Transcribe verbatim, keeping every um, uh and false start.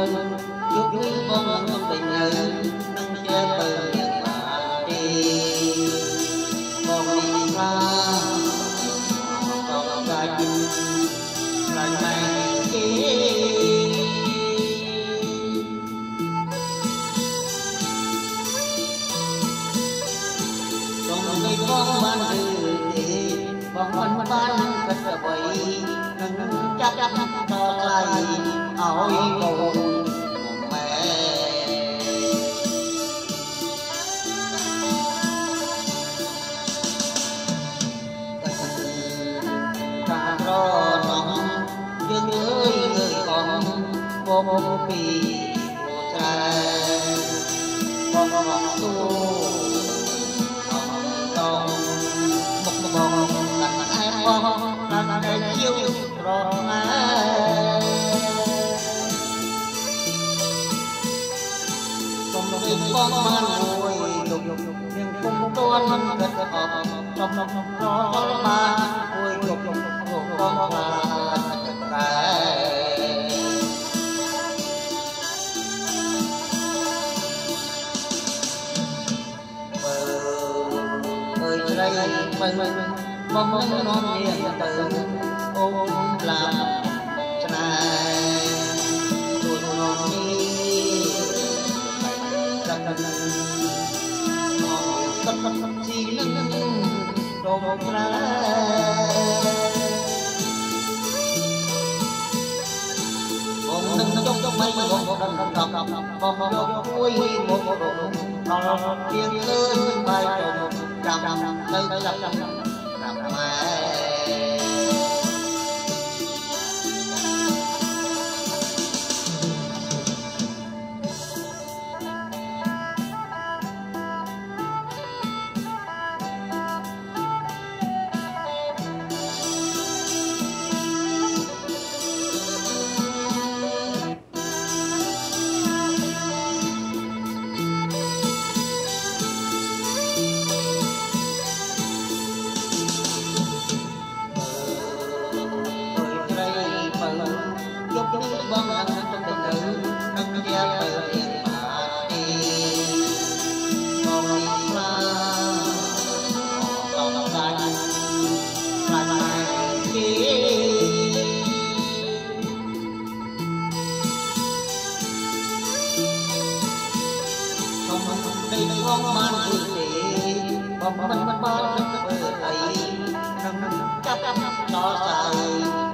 dục như bông tình nhớ nâng che bờ miệng mà đi bông đi xa còn ra chim lại này kia còn đây con man từ đi bông ban ban cất ở bầy nâng chắc chắc cho lại áo cầu mẹ ta lo nóng dương ơi người con vô bì vô trai con tu con một một lần em con lần em yêu rồi con man ngồi lục nhưng cũng tuôn gật ọp trong trong gió ma ngồi lục lục con là tại ơi đây mình mong mong non hiền từ ôm làm trai tôi non đi tất tất gì lưng đồ ra bông nâng trong trong mây bông bông đầm đầm đầm bông bông vui một một độ nó tiếng lớn bay trầm trầm trầm trầm trầm trầm trầm bông ăn trong tình nữ nâng gia từ điện mà đi bông đi xa còn lại lại lại kia không đây không man từ để bông bông bông bông bờ ấy nâng chấp cho dài